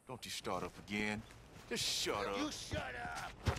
Don't you start up again. Just shut up. You shut up!